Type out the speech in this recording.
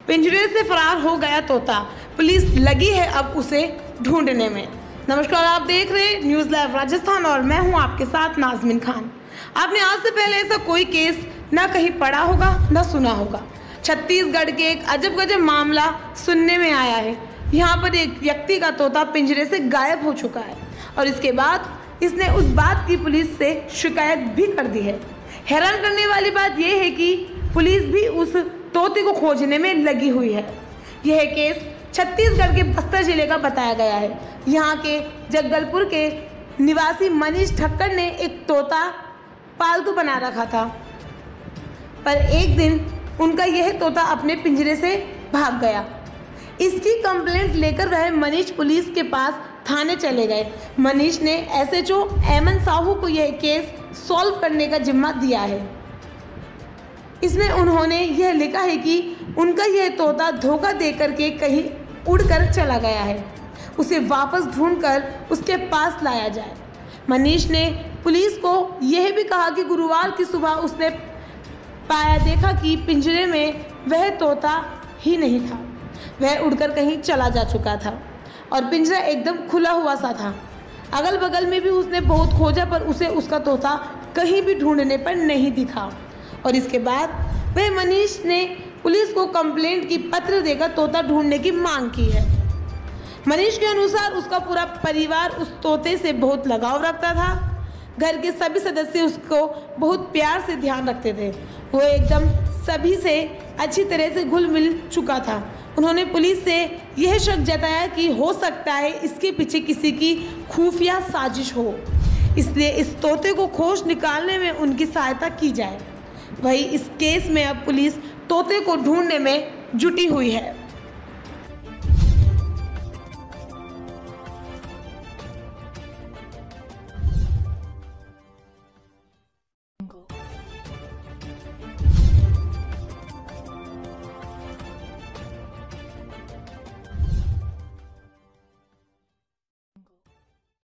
पिंजरे से फरार हो गया तोता, पुलिस लगी है अब उसे ढूंढने में। नमस्कार, आप देख रहे हैं न्यूज़ लाइव राजस्थान और मैं हूं आपके साथ नाजमीन खान। आपने आज से पहले ऐसा कोई केस ना कहीं पढ़ा होगा ना सुना होगा। छत्तीसगढ़ के एक अजब गजब मामला सुनने में आया है। यहाँ पर एक व्यक्ति का तोता पिंजरे से गायब हो चुका है और इसके बाद इसने उस बात की पुलिस से शिकायत भी कर दी है। हैरान करने वाली बात यह है कि पुलिस भी उस तोते को खोजने में लगी हुई है। यह केस छत्तीसगढ़ के बस्तर जिले का बताया गया है। यहाँ के जगदलपुर के निवासी मनीष ठक्कर ने एक तोता पालतू बना रखा था, पर एक दिन उनका यह तोता अपने पिंजरे से भाग गया। इसकी कंप्लेंट लेकर वह मनीष पुलिस के पास थाने चले गए। मनीष ने एसएचओ एमन साहू को यह केस सॉल्व करने का जिम्मा दिया है। इसमें उन्होंने यह लिखा है कि उनका यह तोता धोखा देकर के कहीं उड़कर चला गया है, उसे वापस ढूंढकर उसके पास लाया जाए। मनीष ने पुलिस को यह भी कहा कि गुरुवार की सुबह उसने देखा कि पिंजरे में वह तोता ही नहीं था, वह उड़कर कहीं चला जा चुका था और पिंजरा एकदम खुला हुआ सा था। अगल बगल में भी उसने बहुत खोजा पर उसे उसका तोता कहीं भी ढूंढने पर नहीं दिखा और इसके बाद वह मनीष ने पुलिस को कंप्लेंट की पत्र देकर तोता ढूंढने की मांग की है। मनीष के अनुसार उसका पूरा परिवार उस तोते से बहुत लगाव रखता था। घर के सभी सदस्य उसको बहुत प्यार से ध्यान रखते थे। वो एकदम सभी से अच्छी तरह से घुल मिल चुका था। उन्होंने पुलिस से यह शक जताया कि हो सकता है इसके पीछे किसी की खुफिया साजिश हो, इसलिए इस तोते को खोज निकालने में उनकी सहायता की जाए। वहीं इस केस में अब पुलिस तोते को ढूंढने में जुटी हुई है।